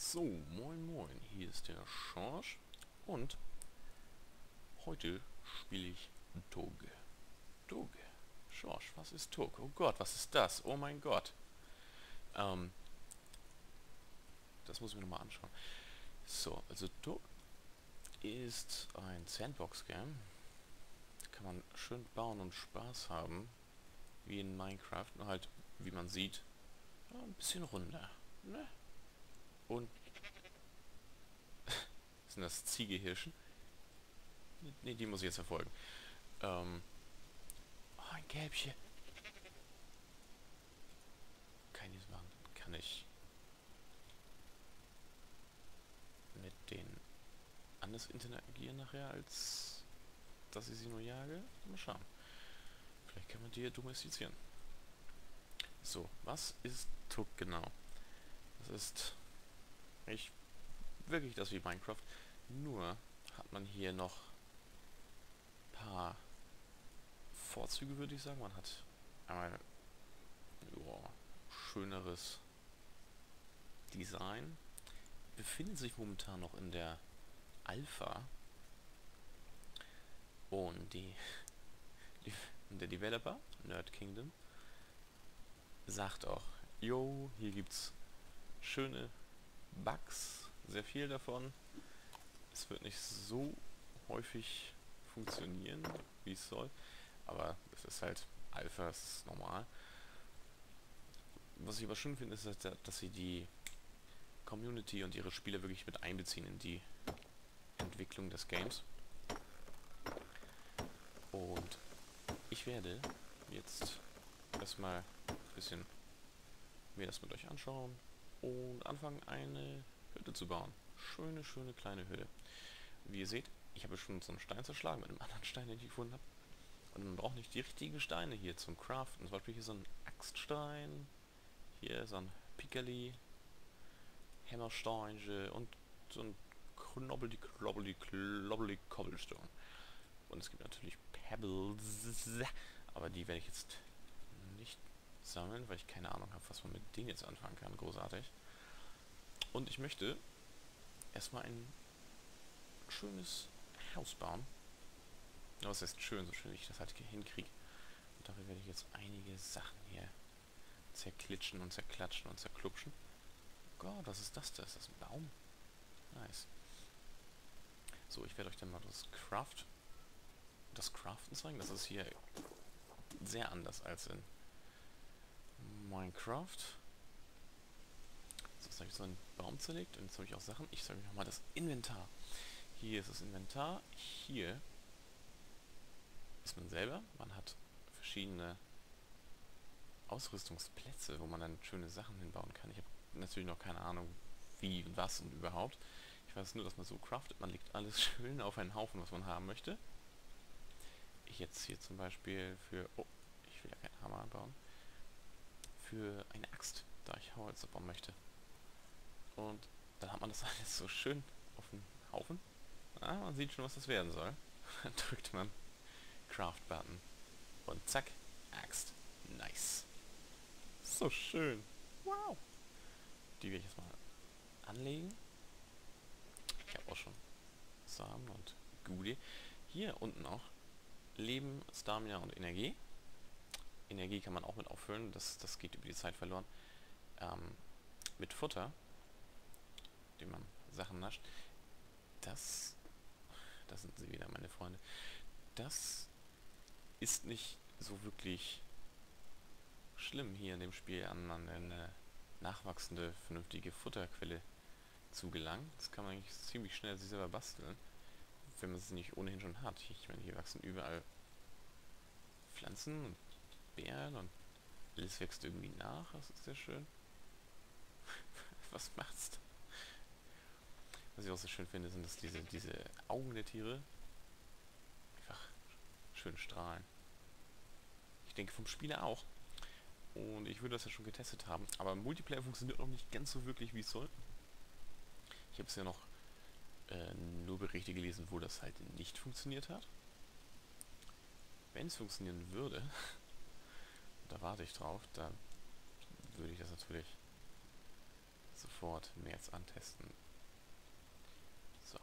So, moin moin, hier ist der Schorsch und heute spiele ich Tog. Tog. Schorsch, was ist Tog? Oh Gott, was ist das? Oh mein Gott. Ähm, das muss ich mir nochmal anschauen. So, also Tog ist ein Sandbox-Game. Da kann man schön bauen und Spaß haben, wie in Minecraft, nur halt, wie man sieht, ja, ein bisschen runder. Ne? Und sind das Ziegehirschen? Ne, die muss ich jetzt verfolgen. Oh, ein Gelbchen. Kann ich das machen? Kann ich mit denen anders interagieren nachher, als dass ich sie nur jage? Mal schauen. Vielleicht kann man die ja domestizieren. So, was ist Tuck genau? Das ist nicht wirklich das wie Minecraft. Nur hat man hier noch ein paar Vorzüge, würde ich sagen. Man hat einmal joa, schöneres Design. Befindet sich momentan noch in der Alpha. Und der Developer, Nerd Kingdom, sagt auch, yo, hier gibt's schöne Bugs, sehr viel davon. Es wird nicht so häufig funktionieren, wie es soll, aber es ist halt Alpha, es ist normal. Was ich aber schön finde, ist, dass sie die Community und ihre Spieler wirklich mit einbeziehen in die Entwicklung des Games. Und ich werde jetzt erstmal ein bisschen mir das mit euch anschauen und anfangen, eine Hütte zu bauen. Schöne, schöne kleine Hütte. Wie ihr seht, ich habe schon so einen Stein zerschlagen mit einem anderen Stein, den ich gefunden habe. Und man braucht nicht die richtigen Steine hier zum Craften. Zum Beispiel hier so ein Axtstein, hier so ein Pickerli, Hämmersteinche und so ein knobbly Cobblestone. Und es gibt natürlich Pebbles, aber die werde ich jetzt nicht sammeln, weil ich keine Ahnung habe, was man mit denen jetzt anfangen kann. Großartig. Und ich möchte erstmal ein schönes Haus bauen. Aber es ist schön, so schön wie ich das halt hinkriege. Und dafür werde ich jetzt einige Sachen hier zerklitschen und zerklatschen und zerklupschen. Gott, was ist das da? Ist das ein Baum? Nice. So, ich werde euch dann mal das Craften zeigen. Das ist hier sehr anders als in Minecraft. So, jetzt habe ich so einen Baum zerlegt und jetzt habe ich auch Sachen. Ich zeige euch nochmal das Inventar. Hier ist das Inventar. Hier ist man selber. Man hat verschiedene Ausrüstungsplätze, wo man dann schöne Sachen hinbauen kann. Ich habe natürlich noch keine Ahnung, wie, was und überhaupt. Ich weiß nur, dass man so craftet. Man legt alles schön auf einen Haufen, was man haben möchte. Ich jetzt hier zum Beispiel für... Oh, ich will ja keinen Hammer bauen. Für eine Axt, da ich Holz bauen möchte. Und dann hat man das alles so schön auf den Haufen. Ah, man sieht schon, was das werden soll. Dann drückt man Craft-Button. Und zack, Axt. Nice. So schön. Wow. Die werde ich jetzt mal anlegen. Ich habe auch schon Samen und Gude. Hier unten auch Leben, Stamina und Energie. Energie kann man auch mit auffüllen, das geht über die Zeit verloren. Mit Futter, dem man Sachen nascht. Das sind sie wieder, meine Freunde. Das ist nicht so wirklich schlimm, hier in dem Spiel an eine nachwachsende, vernünftige Futterquelle zu gelangen. Das kann man eigentlich ziemlich schnell sich selber basteln, wenn man es nicht ohnehin schon hat. Ich meine, hier wachsen überall Pflanzen und Beeren und alles wächst irgendwie nach. Das ist sehr schön. Was machst du? Was ich auch so schön finde, sind, dass diese Augen der Tiere einfach schön strahlen. Ich denke vom Spieler auch. Und ich würde das ja schon getestet haben. Aber Multiplayer funktioniert noch nicht ganz so wirklich, wie es soll. Ich habe es ja noch nur Berichte gelesen, wo das halt nicht funktioniert hat. Wenn es funktionieren würde, da warte ich drauf, da würde ich das natürlich sofort mehr jetzt antesten. So.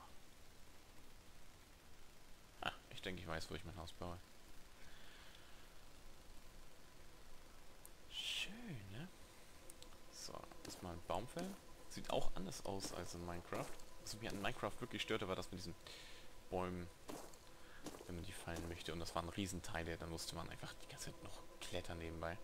Ah, ich denke, ich weiß, wo ich mein Haus baue. Schön, ne? So, erstmal ein Baumfell. Sieht auch anders aus als in Minecraft. Was mich an Minecraft wirklich störte, war das mit diesen Bäumen, wenn man die fallen möchte. Und das waren Riesenteile, dann musste man einfach die ganze Zeit noch klettern nebenbei.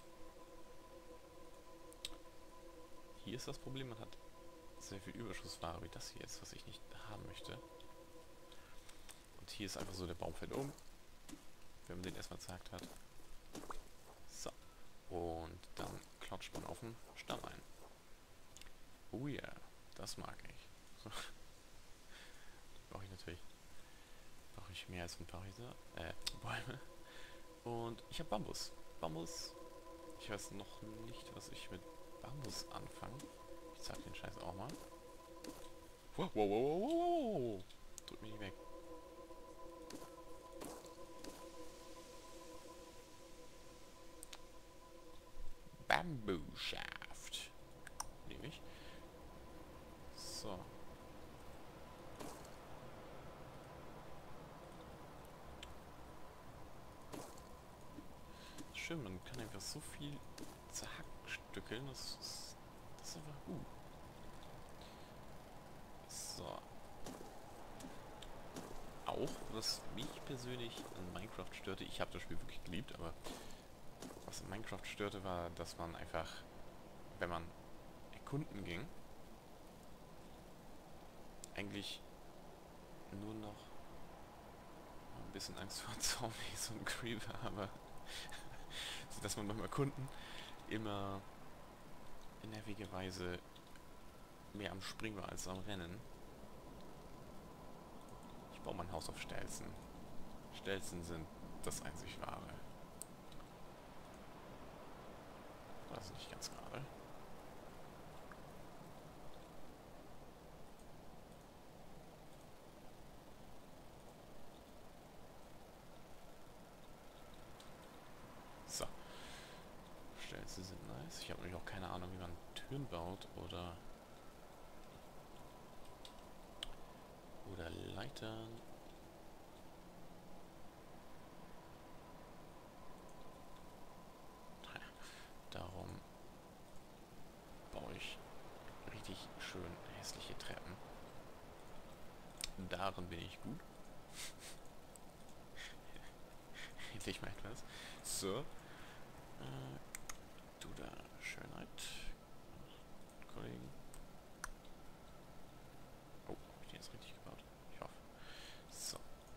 Hier ist das Problem, man hat sehr viel Überschussware, wie das hier ist, was ich nicht haben möchte. Und hier ist einfach so der Baum fällt um, wenn man den erstmal zerhackt hat. So. Und dann klatscht man auf den Stamm ein. Oh ja, das mag ich. So. Brauche ich natürlich. Brauche ich mehr als ein paar Häuser, Bäume. Und ich habe Bambus. Bambus. Ich weiß noch nicht, was ich mit Bambus anfange. Ich zeig den Scheiß auch mal. Wow, wow, wow, wow, wow. Drück mich nicht weg. Bamboo Shaft. Nehme ich. So. Schön, man kann einfach so viel zerhackstückeln. Das ist einfach gut. So. Auch, was mich persönlich an Minecraft störte, ich habe das Spiel wirklich geliebt, aber was in Minecraft störte, war, dass man einfach, wenn man erkunden ging, eigentlich nur noch ein bisschen Angst vor Zombies und Creeper, aber so dass man beim Erkunden immer in nervigerweise mehr am Springen war als am Rennen. Ich baue mein Haus auf Stelzen. Stelzen sind das einzig wahre. Das ist nicht ganz gerade. So. Stelzen sind nice. Ich habe nämlich auch keine Ahnung, wie man Türen baut oder Leitern. Darum baue ich richtig schön hässliche Treppen. Darin bin ich gut. Endlich mal etwas. So. Du da, Schönheit. Kollegen. Oh, hab ich den jetzt richtig gebaut? Ich hoffe. So.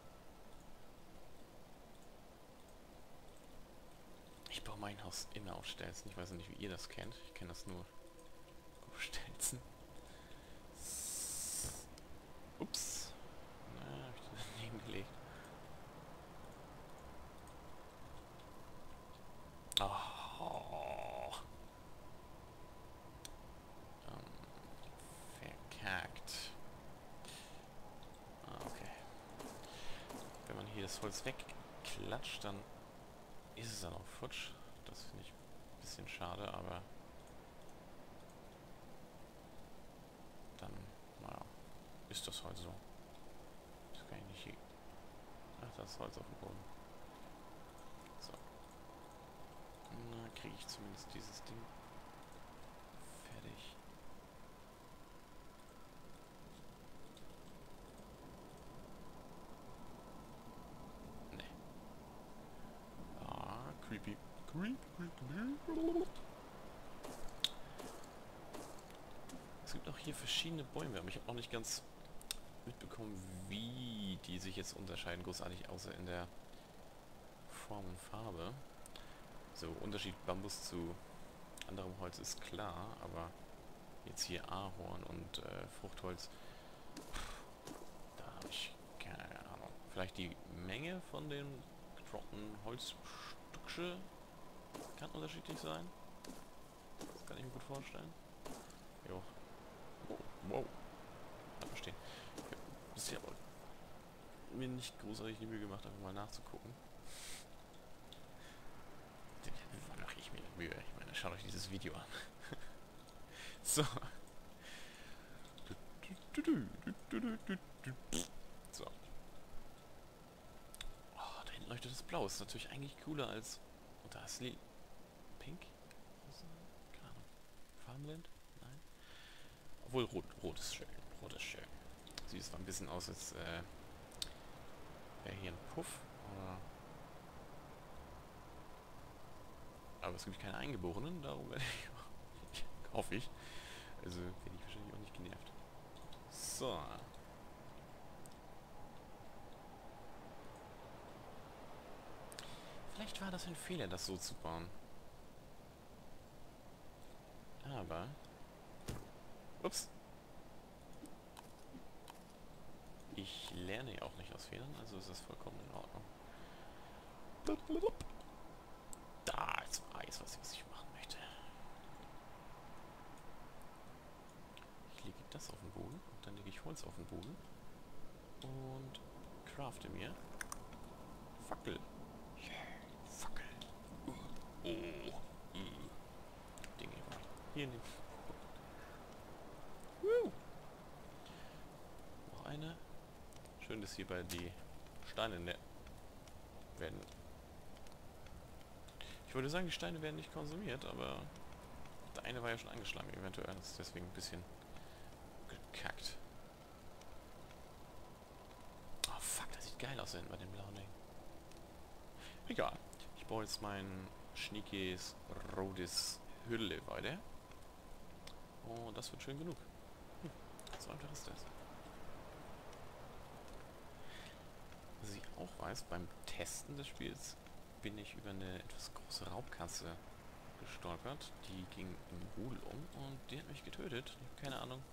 Ich baue mein Haus immer auf Stelzen. Ich weiß nicht, wie ihr das kennt. Ich kenne das nur auf Stelzen. Ups. Na, hab ich den daneben gelegt. Oh. Verkackt. Ah, okay. Wenn man hier das Holz wegklatscht, dann ist es dann auch futsch. Das finde ich ein bisschen schade, aber dann, naja, ist das halt so. Das kann ich nicht hier. Ach, das ist Holz auf dem Boden. So. Na, kriege ich zumindest dieses Ding fertig. Ne. Ah, creepy. Es gibt auch hier verschiedene Bäume, aber ich habe noch nicht ganz mitbekommen, wie die sich jetzt unterscheiden, großartig, außer in der Form und Farbe. So, Unterschied Bambus zu anderem Holz ist klar, aber jetzt hier Ahorn und Fruchtholz, da habe ich keine Ahnung. Vielleicht die Menge von den gedroppten Holzstückchen kann unterschiedlich sein. Das kann ich mir gut vorstellen. Jo. Oh, wow. Kann verstehen. Ich habe bisher aber mir nicht großartig die Mühe gemacht, einfach mal nachzugucken. Wann mache ich mir die Mühe? Ich meine, schaut euch dieses Video an. So. So. Oh, da hinten leuchtet das Blau. Ist natürlich eigentlich cooler als... Und da ist Pink? Keine Ahnung. Farmland? Nein. Obwohl rot ist schön. Rot ist schön. Sieht zwar ein bisschen aus, als wäre hier ein Puff. Aber es gibt keine Eingeborenen, darum werde ich... hoffe ich. Also werde ich wahrscheinlich auch nicht genervt. So. Vielleicht war das ein Fehler, das so zu bauen. Aber... Ups. Ich lerne ja auch nicht aus Fehlern, also ist das vollkommen in Ordnung. Da, jetzt weiß was ich machen möchte. Ich lege das auf den Boden und dann lege ich Holz auf den Boden und crafte mir Fackel. Yeah, Fackel. Dinge. Hier in den... Noch eine. Schön, dass hierbei die Steine werden... Ich würde sagen, die Steine werden nicht konsumiert, aber der eine war ja schon angeschlagen. Eventuell ist deswegen ein bisschen gekackt. Oh fuck, das sieht geil aus hinten bei dem blauen Ding. Egal. Ich baue jetzt mein schniekes, rotes Hülle weiter. Und das wird schön genug. So einfach ist das. Was ich auch weiß, beim Testen des Spiels bin ich über eine etwas große Raubkatze gestolpert. Die ging im Rudel um und die hat mich getötet. Ich habe keine Ahnung,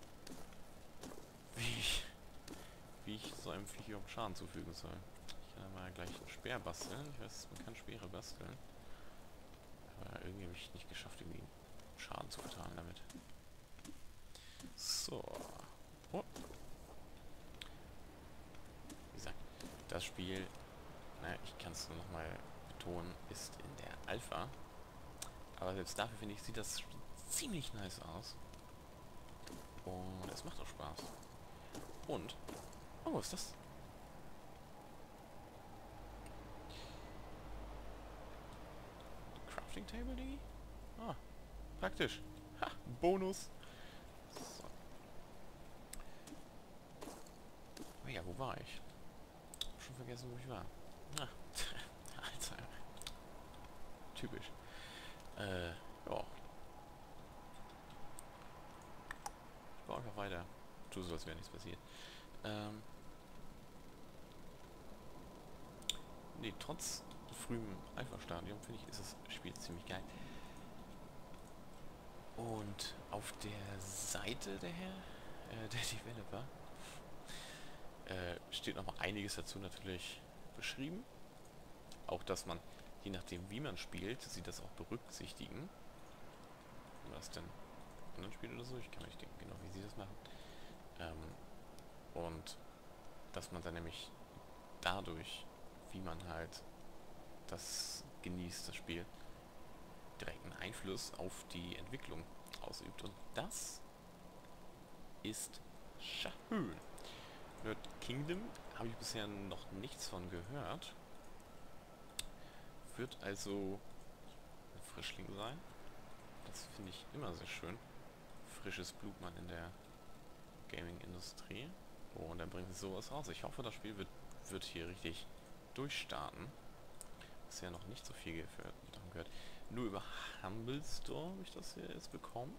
wie ich so einem Viech überhaupt Schaden zufügen soll. Ich kann mal gleich einen Speer basteln. Ich weiß, man kann Speere basteln. Aber irgendwie habe ich nicht geschafft, irgendwie Schaden zu verteilen damit. So. Oh. Wie gesagt, das Spiel, naja, ich kann es nur nochmal betonen, ist in der Alpha. Aber selbst dafür, finde ich, sieht das ziemlich nice aus. Und es macht auch Spaß. Und... Oh, was ist das? Crafting Table, Dingi? Ah, praktisch. Ha, Bonus. So. Oh ja, wo war ich? Hab schon vergessen, wo ich war. Ah, Alter. Typisch. Ja. Ich baue einfach weiter. Tu so, als wäre nichts passiert. Nee, trotz frühem Alpha-Stadium, finde ich, ist das Spiel ziemlich geil. Und auf der Seite der Developer steht noch mal einiges dazu natürlich beschrieben. Auch, dass man, je nachdem wie man spielt, sie das auch berücksichtigen. Was denn? Anderen Spiel oder so? Ich kann nicht denken, genau wie sie das machen. Und dass man dann nämlich dadurch, wie man halt das genießt, das Spiel, direkten Einfluss auf die Entwicklung ausübt. Und das ist schön. Nerd Kingdom habe ich bisher noch nichts von gehört. Wird also ein Frischling sein. Das finde ich immer sehr schön. Frisches Blut mal in der Gaming-Industrie. Oh, und dann bringt es sowas raus. Ich hoffe, das Spiel wird hier richtig durchstarten. Bisher noch nicht so viel davon gehört. Nur über Humble Store habe ich das hier jetzt bekommen.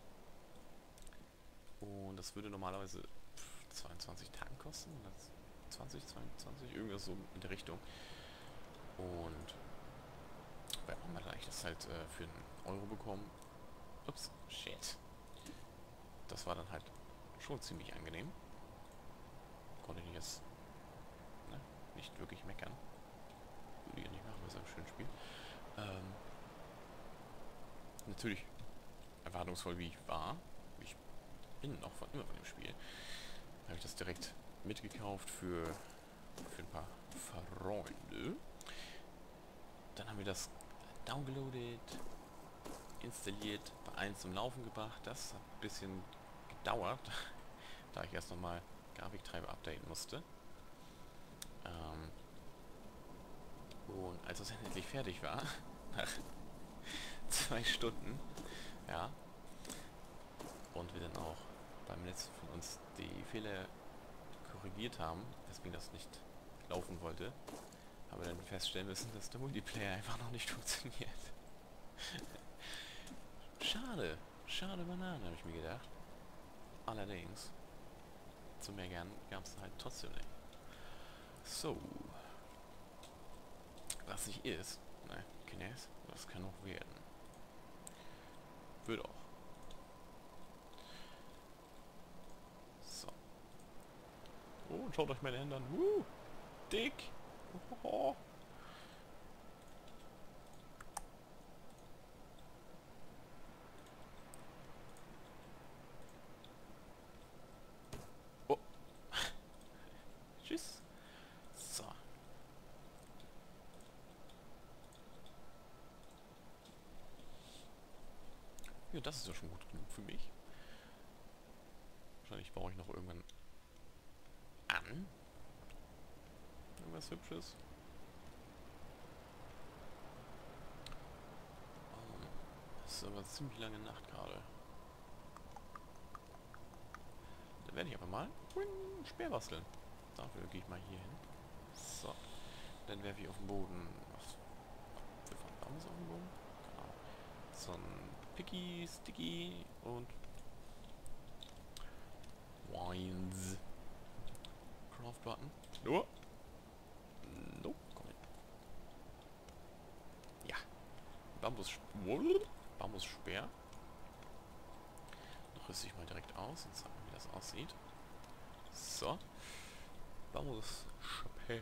Und das würde normalerweise 22 Tagen kosten. 20, 22, irgendwas so in der Richtung. Und bei Online habe ich das halt für einen Euro bekommen. Ups, shit. Das war dann halt schon ziemlich angenehm. Konnte ich jetzt nicht wirklich meckern. Würde ich ja nicht machen, weil es ein schönes Spiel. Natürlich erwartungsvoll wie ich war. Ich bin noch immer von dem Spiel. Habe ich das direkt mitgekauft für ein paar Freunde. Dann haben wir das downgeloadet, installiert, bei 1 zum Laufen gebracht. Das hat ein bisschen gedauert, da ich erst nochmal Grafiktreiber updaten musste. Und als das endlich fertig war, nach 2 Stunden, ja, und wir dann auch beim letzten von uns die Fehler korrigiert haben, weswegen das nicht laufen wollte, haben wir dann feststellen müssen, dass der Multiplayer einfach noch nicht funktioniert. Schade. Schade Banane, habe ich mir gedacht. Allerdings, zu mehr gern gab es halt trotzdem nicht. So. Was nicht ist, ne, Kines, das kann auch werden. Wird auch. So. Oh, und schaut euch meine Hände an. Dick. Oh. Oh. Tschüss. So. Ja, das ist ja schon gut genug für mich. Wahrscheinlich baue ich noch irgendwann an. Irgendwas Hübsches. Es ist aber ziemlich lange Nacht gerade. Dann werde ich aber mal einen Speer basteln. Dafür gehe ich mal hier hin. So. Dann werfe ich auf den Boden. Was für Farben ist auf dem Boden? Keine Ahnung. So ein Picky, Sticky und Wines. Craft Button. Oh. Nope. Komm hin. Ja. Bambusspeer. Dann rüste ich mal direkt aus und zeigen, wie das aussieht. So. Bambusspeer.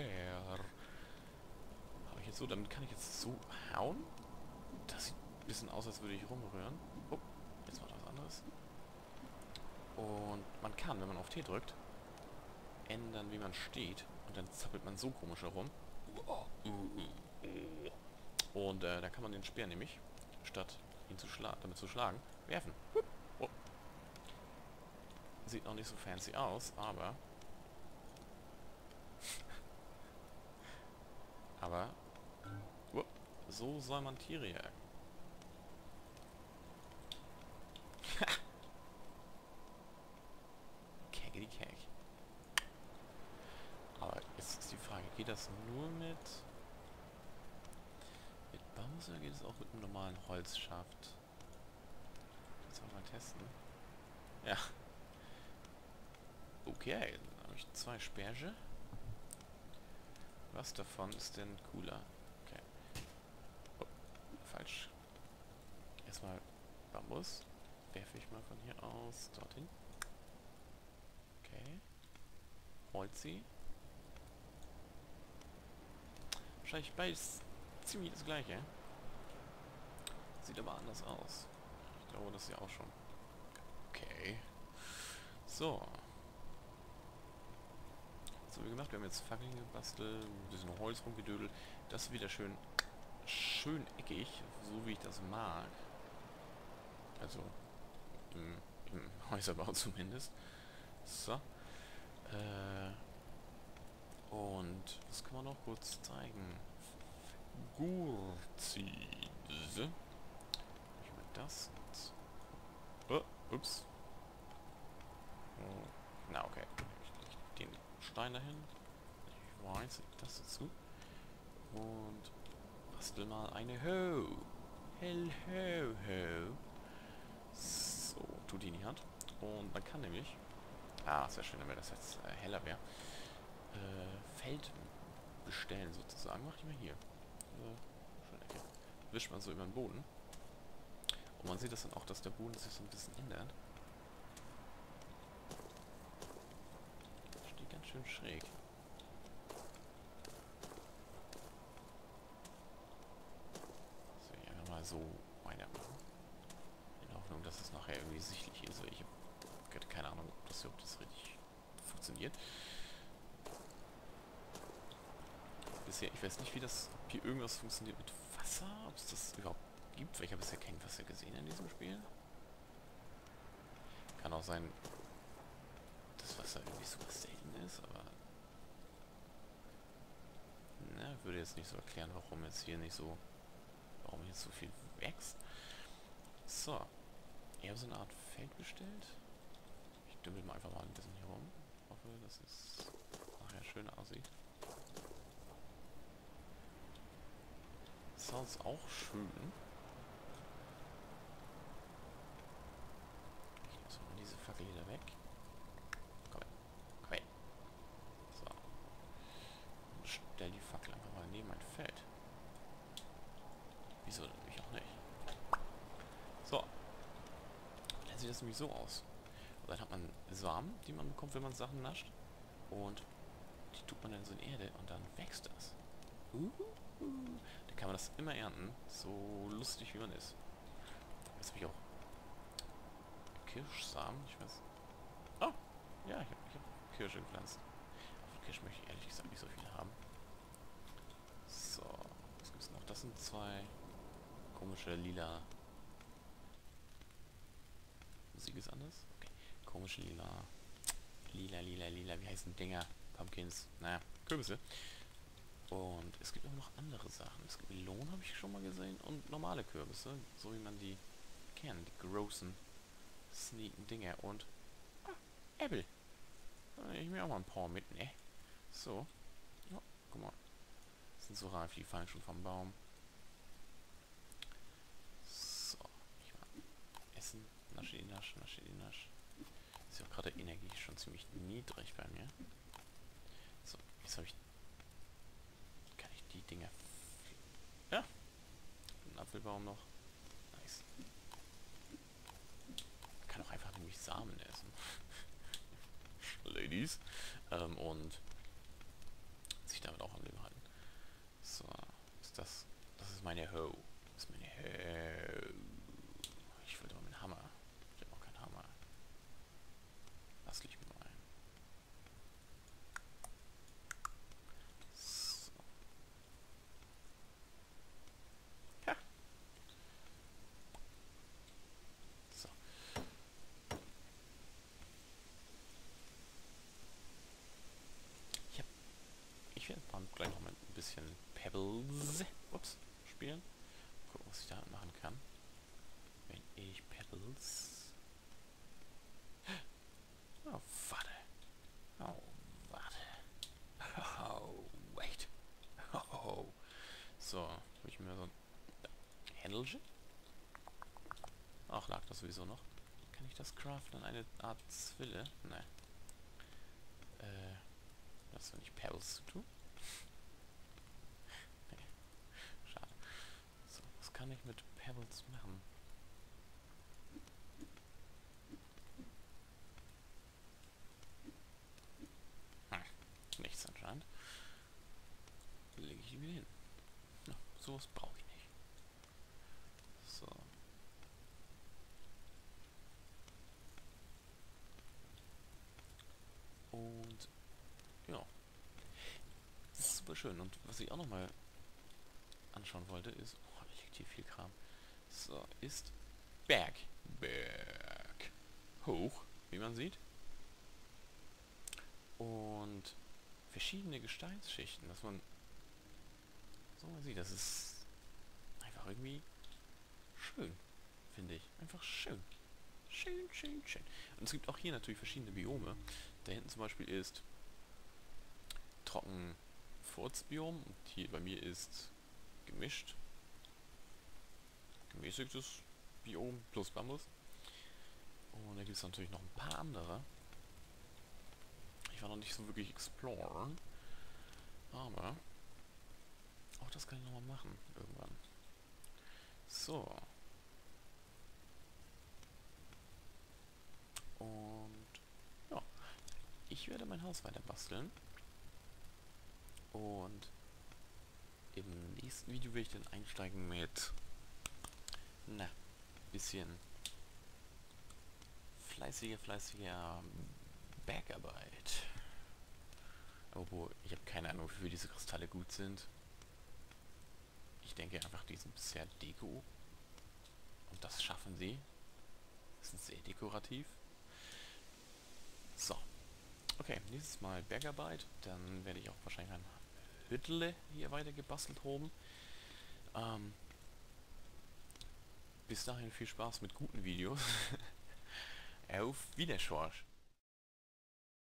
Habe ich jetzt so, damit kann ich jetzt so hauen. Das sieht ein bisschen aus, als würde ich rumrühren. Oh, jetzt war was anderes. Und man kann, wenn man auf T drückt, ändern, wie man steht. Und dann zappelt man so komisch herum. Und da kann man den Speer nämlich, statt ihn damit zu schlagen, werfen. Oh. Sieht noch nicht so fancy aus, aber... so soll man Tiere jagen. Kägeli Käg. Aber jetzt ist die Frage, geht das nur mit Bambus oder geht es auch mit einem normalen Holzschaft? Das wollen wir mal testen. Ja. Okay, dann habe ich 2 Sperge. Was davon ist denn cooler? Okay. Oh, falsch. Erstmal Bambus. Werfe ich mal von hier aus dorthin. Okay. Holzi. Wahrscheinlich beides ziemlich das gleiche. Sieht aber anders aus. Ich glaube, das ist ja auch schon. Okay. So. Was haben wir gemacht? Wir haben jetzt Fackeln gebastelt, ein bisschen Holz rumgedödelt. Das ist wieder schön eckig, so wie ich das mag. Also im Häuserbau zumindest. So. Und das kann man noch kurz zeigen. Gurzize. Ich mal das. Oh, ups. Oh, na okay. Ich leg den Stein dahin. Ich weiß das dazu. Und bastel mal eine Ho. Hell ho ho. So, tut die in die Hand. Und man kann nämlich... Ah, sehr schön, wenn das jetzt heller wäre. Feld bestellen sozusagen. Mach ich mal hier. Schöne Ecke. Wischt man so über den Boden. Und man sieht das dann auch, dass der Boden sich so ein bisschen ändert. Steht ganz schön schräg. So, ich einfach mal so weitermachen. In der Hoffnung, dass es nachher irgendwie sichtlich ist. Ich habe keine Ahnung, ob das richtig funktioniert. Bisher, ich weiß nicht, wie das, ob hier irgendwas funktioniert mit Wasser, ob es das überhaupt gibt, weil ich habe bisher kein Wasser gesehen in diesem Spiel. Kann auch sein, was da irgendwie super selten ist, aber ne, würde jetzt nicht so erklären, warum jetzt hier nicht so, warum jetzt so viel wächst. So, ich habe so eine Art Feld bestellt. Ich dümpel mal einfach mal ein bisschen hier rum. Hoffe, dass es nachher schön aussieht. Das ist auch schön. Ich lasse mal diese Fackel wieder weg. Komm her. Komm her. So. Und stell die Fackel einfach mal neben mein Feld. Wieso nämlich auch nicht? So. Dann sieht das nämlich so aus. Und dann hat man Samen, die man bekommt, wenn man Sachen nascht. Und die tut man dann so in Erde und dann wächst das. Dann kann man das immer ernten. So lustig wie man ist. Jetzt habe ich auch Kirschsamen. Ich weiß. Oh! Ja, ich hab Kirsche gepflanzt. Aber von Kirsch möchte ich ehrlich gesagt nicht so viel haben. So. Was gibt's noch? Das sind zwei komische lila. Musik ist anders? Okay. Komische lila. Lila. Wie heißen Dinger? Pumpkins. Naja, Kürbisse. Und es gibt auch noch andere Sachen. Es gibt Melonen, habe ich schon mal gesehen. Und normale Kürbisse. So wie man die kennt. Die großen, sneaken Dinger. Und Äpfel. Da nehme ich mir auch mal ein paar mit, ne? So. Ja, guck mal. Das sind so reif, die fallen schon vom Baum. So. Ich mal essen. Nasche. Ist ja auch gerade Energie schon ziemlich niedrig bei mir. So, jetzt habe ich... Kann ich die Dinger... Ja. Ein Apfelbaum noch. Nice. Man kann auch einfach nämlich Samen essen. Ladies. Und sich damit auch am Leben halten. So, ist das... Das ist meine Hoe. Das ist meine Hoe. Ich wollte mal meinen Hammer. Ich habe auch keinen Hammer. Das liegt mir mal ein. So. Ja. So. Ich werde gleich noch mal ein bisschen Pebbles spielen. Gucken, was ich da machen kann. Wenn ich Pebbles... Oh, warte. Oh, warte. Oh, wait. Oh. So, habe ich mir so ein Händelchen. Ach, lag das sowieso noch. Kann ich das craften? Eine Art Zwille? Nein. Das hat nicht Pebbles zu tun. Nee. Schade. So, was kann ich mit Pebbles machen? Nichts anscheinend. Lege ich die wieder hin. Na, sowas brauche ich nicht. So. Und ja. Das ist super schön. Und was ich auch nochmal anschauen wollte, ist... Oh, da liegt hier viel Kram. So, ist Berg. Hoch, wie man sieht. Und verschiedene Gesteinsschichten, dass man so mal sieht. Das ist einfach irgendwie schön, finde ich. Einfach schön. Schön. Und es gibt auch hier natürlich verschiedene Biome. Da hinten zum Beispiel ist Trocken-Furzbiom und hier bei mir ist gemischt. Gemäßigtes Biom plus Bambus. Und da gibt es natürlich noch ein paar andere. Ich war noch nicht so wirklich exploren. Aber auch das kann ich nochmal machen irgendwann. So. Und ja, ich werde mein Haus weiter basteln. Und im nächsten Video werde ich dann einsteigen mit bisschen fleißiger Bergarbeit. Obwohl, ich habe keine Ahnung, wofür diese Kristalle gut sind. Ich denke einfach, die sind bisher Deko. Und das schaffen sie. Das sind sehr dekorativ. So. Okay, nächstes Mal Bergarbeit. Dann werde ich auch wahrscheinlich ein Hüttle hier weiter gebastelt haben. Ähm, bis dahin viel Spaß mit guten Videos. Auf Wiedersehen.